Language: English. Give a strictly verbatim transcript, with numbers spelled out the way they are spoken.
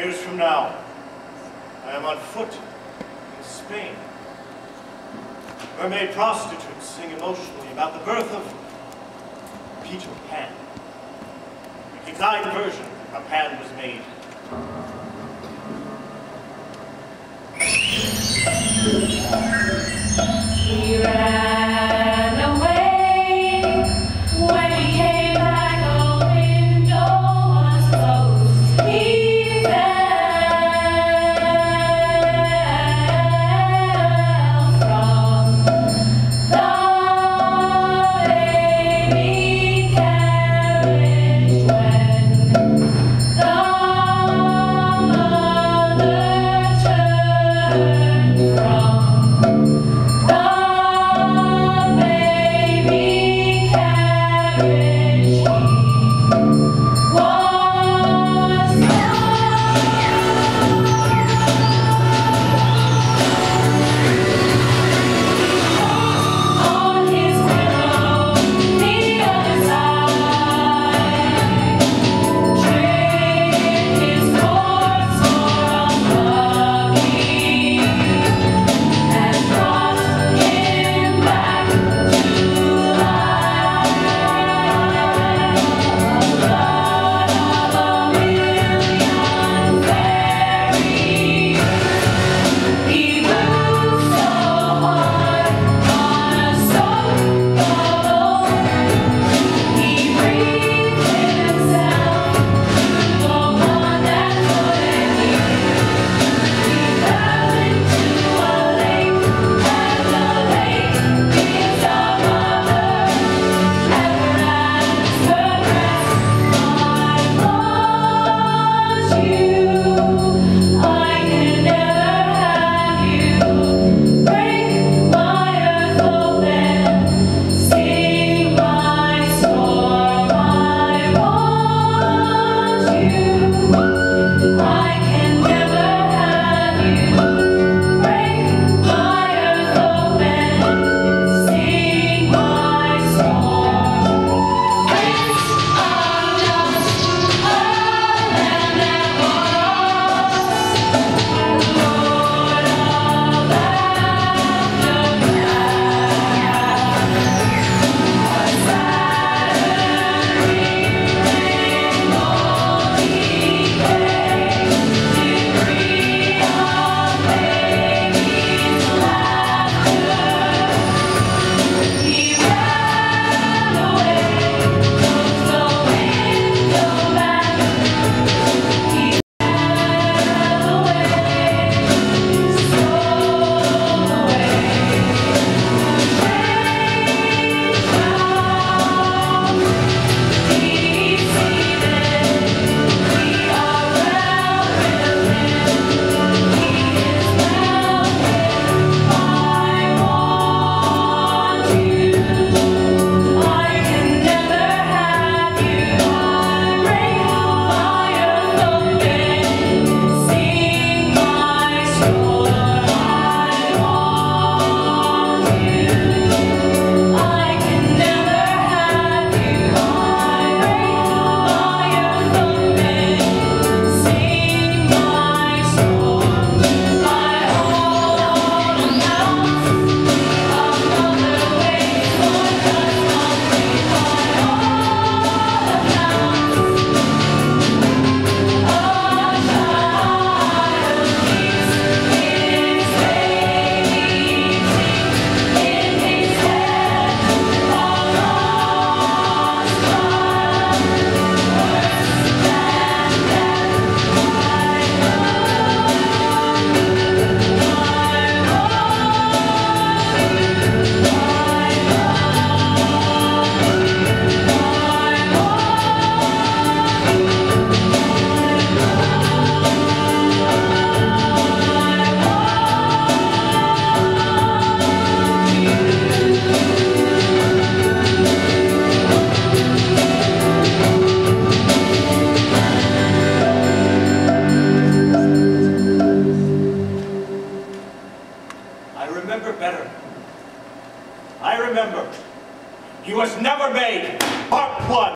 Years from now, I am on foot in Spain. Mermaid prostitutes sing emotionally about the birth of Peter Pan. A declined version of how Pan was made. He ran away. When he came back, the window was closed. He fell from the baby carriage when the mother turned from I remember. He was never made. Part one.